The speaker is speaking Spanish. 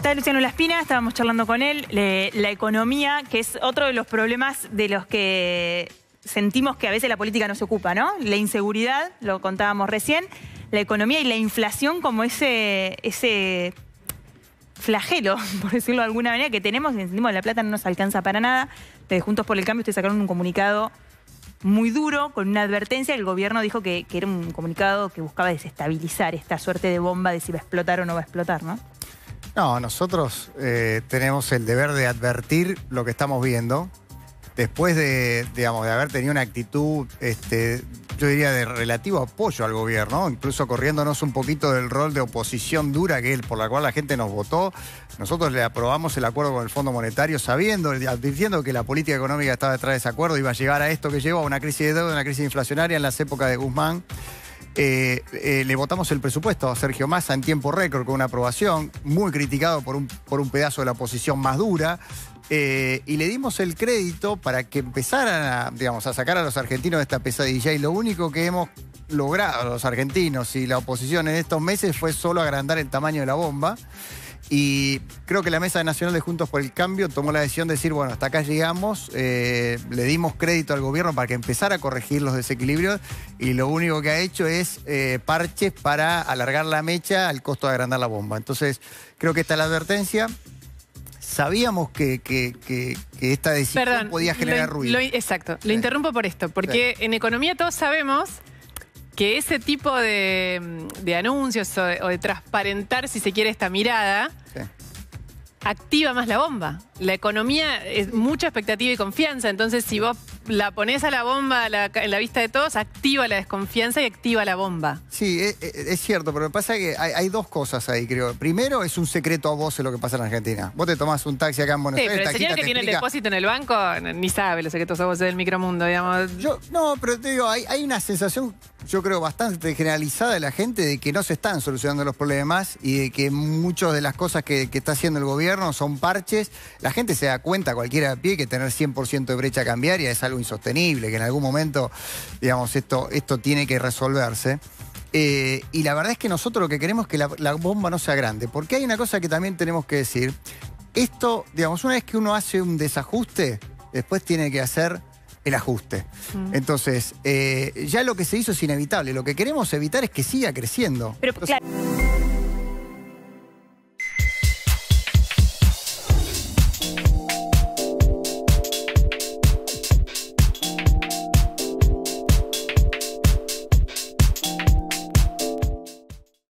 Está Luciano Laspina, estábamos charlando con él. La economía, que es otro de los problemas de los que sentimos que a veces la política no se ocupa, ¿no? La inseguridad, lo contábamos recién, la economía y la inflación como ese flagelo, por decirlo de alguna manera, que tenemos y sentimos que la plata no nos alcanza para nada. Desde Juntos por el Cambio ustedes sacaron un comunicado muy duro, con una advertencia. El gobierno dijo que era un comunicado que buscaba desestabilizar esta suerte de bomba de si va a explotar o no va a explotar, ¿no? No, nosotros tenemos el deber de advertir lo que estamos viendo. Después de haber tenido una actitud, yo diría, de relativo apoyo al gobierno, incluso corriéndonos un poquito del rol de oposición dura por la cual la gente nos votó. Nosotros le aprobamos el acuerdo con el Fondo Monetario advirtiendo que la política económica estaba detrás de ese acuerdo, iba a llegar a esto que llegó, a una crisis de deuda, una crisis inflacionaria en las épocas de Guzmán. Le votamos el presupuesto a Sergio Massa en tiempo récord con una aprobación, muy criticado por un pedazo de la oposición más dura. Y le dimos el crédito para que empezaran a sacar a los argentinos de esta pesadilla. Y lo único que hemos logrado los argentinos y la oposición en estos meses fue solo agrandar el tamaño de la bomba. Y creo que la Mesa Nacional de Juntos por el Cambio tomó la decisión de decir, bueno, hasta acá llegamos, le dimos crédito al gobierno para que empezara a corregir los desequilibrios y lo único que ha hecho es parches para alargar la mecha al costo de agrandar la bomba. Entonces, creo que esta es la advertencia. Sabíamos que esta decisión podía generar ruido. Exacto. Lo interrumpo por esto, porque en economía todos sabemos que ese tipo de anuncios o de transparentar, si se quiere, esta mirada, activa más la bomba. La economía es mucha expectativa y confianza, entonces si vos la ponés a la bomba en la vista de todos, activa la desconfianza y activa la bomba. Sí, es cierto, pero lo que pasa es que hay dos cosas ahí, creo. Primero, es un secreto a voces lo que pasa en Argentina. Vos te tomás un taxi acá en Buenos Aires, pero el señor que tiene el depósito en el banco ni sabe los secretos a voces del micromundo, digamos. No, pero te digo, hay una sensación, yo creo, bastante generalizada de la gente de que no se están solucionando los problemas y de que muchas de las cosas que está haciendo el gobierno son parches. La gente se da cuenta, cualquiera de pie, que tener 100% de brecha cambiaria es algo insostenible, que en algún momento, esto tiene que resolverse. Y la verdad es que nosotros lo que queremos es que la bomba no sea grande, porque hay una cosa que también tenemos que decir. Esto, una vez que uno hace un desajuste, después tiene que hacer el ajuste. Entonces, ya lo que se hizo es inevitable. Lo que queremos evitar es que siga creciendo. Pero, claro.